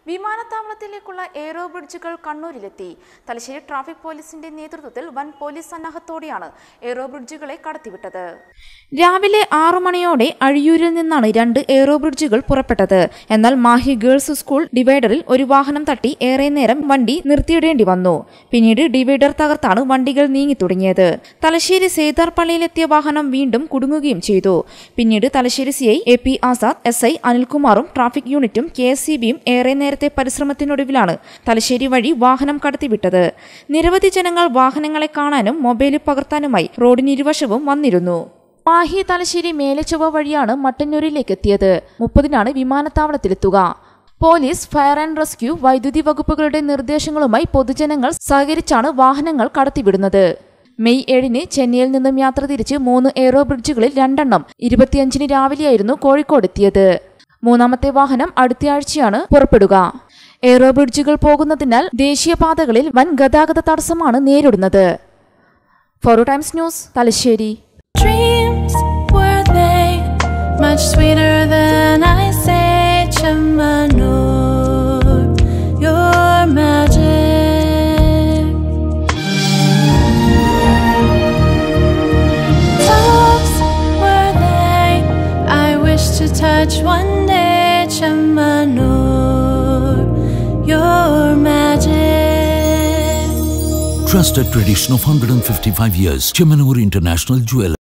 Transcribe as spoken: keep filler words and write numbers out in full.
വിമാനത്താവളത്തിലേക്കുള്ള aero ബ്രിഡ്ജുകൾ കണ്ണൂരിലെത്തി. Thalassery traffic പോലീസിന്റെ നേതൃത്വത്തിൽ വൻ പോലീസ് സന്നാഹത്തോടെയാണ് എയ്റോ ബ്രിഡ്ജുകളെ കടത്തിവിട്ടത്. രാവിലെ ആറു മണിയോടെ അഴിയൂരിൽ നിന്നാണ് രണ്ട് എയ്റോ ബ്രിഡ്ജുകൾ പുറപ്പെട്ടത്. എന്നാൽ മാഹി ഗേൾസ് സ്കൂൾ ഡിവൈഡറിൽ ഒരു വാഹനം തട്ടി ഏറെ നേരം വണ്ടി നിർത്തിയിടേണ്ടി വന്നു. പിന്നീട് ഡിവൈഡർ തകർത്താണ് വണ്ടികൾ നീങ്ങി തുടങ്ങിയത്. തലശ്ശേരി സേതാർ പള്ളിയിലെത്തിയ വാഹനം വീണ്ടും കുടുങ്ങുകയും ചെയ്തു. പിന്നീട് Thalassery C I A P Azad, S I അനിൽകുമാറും ട്രാഫിക് യൂണിറ്റും കെ എസ് സി ബിയും ഏറെ നേരത്തെ പരിശ്രമത്തിനൊടുവിലാണ് തലശ്ശേരി വഴി വാഹനം കടത്തിവിട്ടത്. നിരവധി ജനങ്ങൾ വാഹനങ്ങളെ കാണാനും മൊബൈൽ പകർത്താനുമായി റോഡിനിരുവശവും വന്നിരുന്നു. മാഹി തലശ്ശേരി മേലെച്ചൊവ്വ വഴിയാണ് മട്ടന്നൂരിലേക്ക് എത്തിയത്. മുപ്പതിനാണ് വിമാനത്താവളത്തിലെത്തുക. പോലീസ്, ഫയർ ആൻഡ് റെസ്ക്യൂ, വൈദ്യുതി വകുപ്പുകളുടെ നിർദ്ദേശങ്ങളുമായി പൊതുജനങ്ങൾ സഹകരിച്ചാണ് വാഹനങ്ങൾ കടത്തിവിടുന്നത്. മെയ് ഏഴിന് ചെന്നൈയിൽ നിന്നും യാത്ര തിരിച്ച് മൂന്ന് എയ്റോ ബ്രിഡ്ജുകളിൽ രണ്ടെണ്ണം ഇരുപത്തിയഞ്ചിന് രാവിലെയായിരുന്നു കോഴിക്കോടെത്തിയത്. മൂന്നാമത്തെ വാഹനം അടുത്തയാഴ്ചയാണ് പുറപ്പെടുക. എയ്റോ ബ്രിഡ്ജുകൾ പോകുന്നതിനാൽ ദേശീയപാതകളിൽ വൻ ഗതാഗത തടസ്സമാണ് നേരിടുന്നത്. Four times news, Thalassery. To touch one day, Chamanur, your magic. Trusted tradition of one hundred fifty-five years, Chamanur International Jewel.